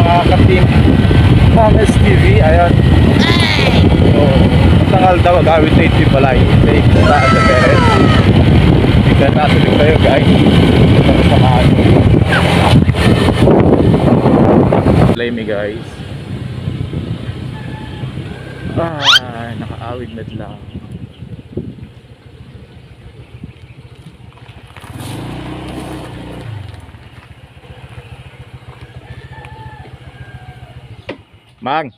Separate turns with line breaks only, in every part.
mga ka-team Mames TV. Ayan. So, tangal daw gawin na ito balay. Take na sa peret. Hindi ka nasulit kayo guys. Samahan mo. Play me guys. Nakaawid na lang. Mang.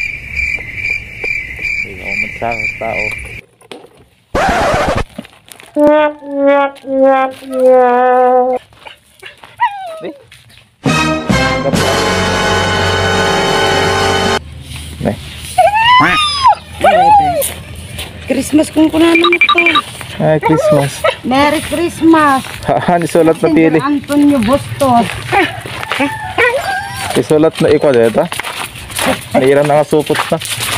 Hindi ako magsakas tao.
Christmas kung kunanan ito.
Ay, Christmas.
Merry Christmas.
Isulat na pili.
Antonio Bustos.
Isulat na ikaw dito. Nairam na nga supot na.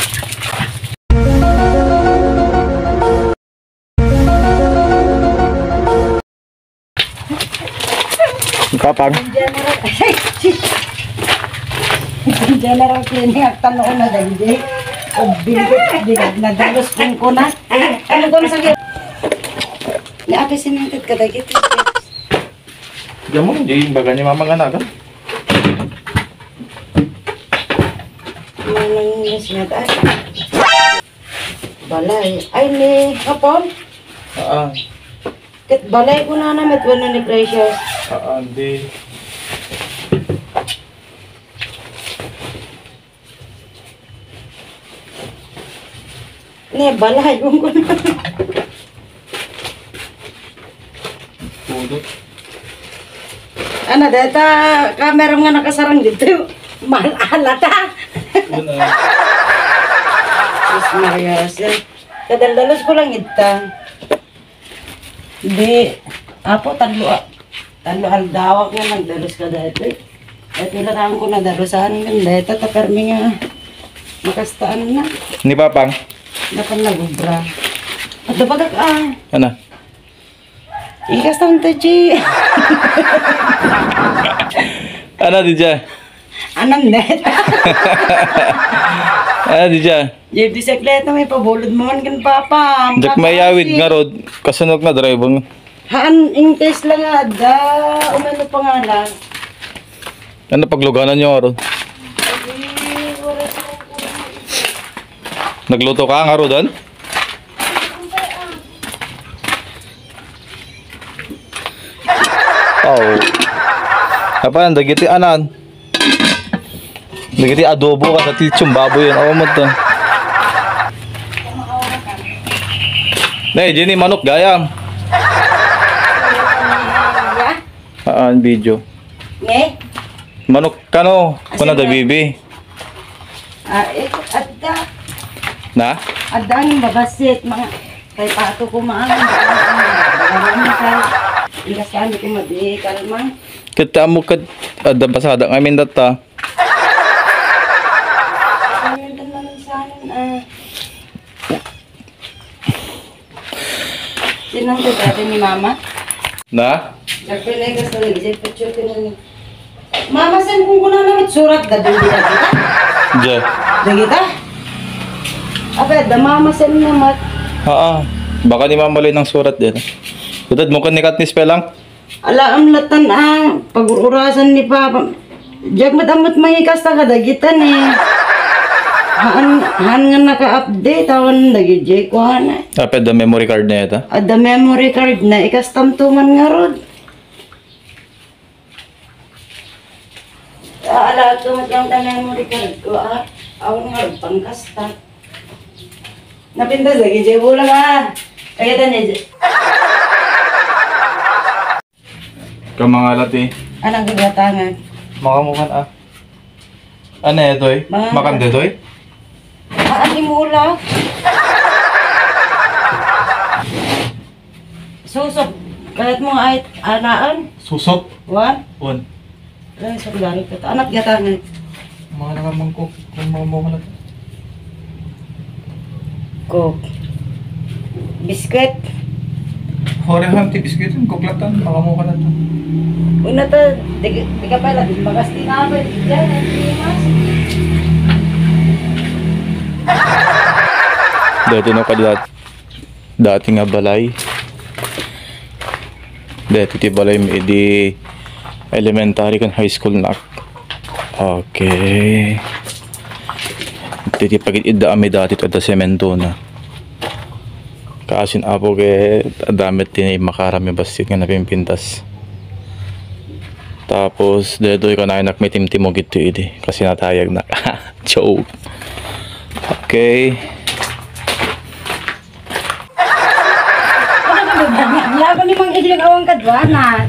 Kapag
General Clinic at tanong na dahil o bilit nadalos kung kuna. Ano ko na sa gilid? Ni ate sininted ka dahil ito.
diyan mo, hindi baga ni mama nga naga.
Manang yes nga dahil. Balay. Ay ni hapon? Kit balay ko na namin wala ni Precious.
Hindi.
Ne balay ko na.
Pudot.
Ano data kamera nga nakasarang dito. Malala
Una.
Sus Maria, kadaldalos ko lang ita. Hindi, apo talo aldawak nga nagdalos ka dito. At ilarang ko na dalusahan ng dito, tapermi nga makastaan na.
Ni Papang?
Napan nagubra. At dabagak
Ano?
ikastan to, Chi.
Ano di dyan?
Anong dito?
Ano di dyan?
Yung bisikleta may pabulod mo man kan papa.
Jack may awid nga rod. Kasunod na driver.
Haan, in case lang ada. Umano pangalan.
Ano pagluganan nyo rod? Nagluto ka nga rod? Oh. Apa dagiti anan? Dagiti adobo ka sa titsong baboy yun. Awa mo to. Nay, Jenny manok gayam. Video.
Nge?
Manok kano? Kuna da bibi.
Adda.
Na?
Adda ng babasit. Mga kay pato kumaan. Ilasan ko madi kalma.
Kita mo kat ada pasada ngamin data.
Ayun din naman sana. Sinang dati ni mama?
Na?
Nagpilay ka sa legit picture ko na. Mama sen kung kuna na surat da din kita.
Je.
Dagita? Apa da mama sen na mat.
Baka ni mamalay ng surat din. Tutad mo kan nikat ni spelang?
Ala am latan pag-urasan ni papa. Jag matamot mangikas ta kada gitan eh. Han nga naka-update awan lagi jay ko na.
Apet the memory card na ito.
The memory card na ikastam tuman nga rod. Ala tumat lang ta memory card ko awan nga pangkasta. Napindas lagi jay bulang kaya ta niya.
Kamangalat eh.
Anang gagatangan?
Makamukan Ano ito eh? Makan dito eh?
Ani mula. Susok. Kalat mo ay anaan.
Susok?
Wan?
On.
Ay, sa gari ko. Anak gatangan.
Mga nakamang ko. Kung makamukan
Coke. Biskwit.
Horehan ti biskuit yung kuklatan. Makamukan na ito.
Una to, di ka pala, di magas din ako. Diyan, hindi mas.
Dati no ka dati nga balay. Dati ti balay may di elementary kan high school na. Okay. Titi pagit idda ami dati kada semento na. Kaasin apo ke damit tinay makarami bastit nga napimpintas. Tapos dito ka na may timtimo gitu idi kasi natayag na. Joke. Okay.
Wala ko ni mang ilang awang kadwana.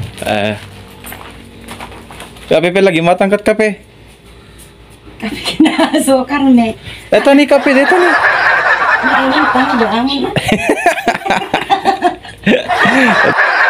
Kape pe lagi matangkat kape.
Kapi kinasukar ni.
Ito ni kape dito ni.
Mainit pa, doang na.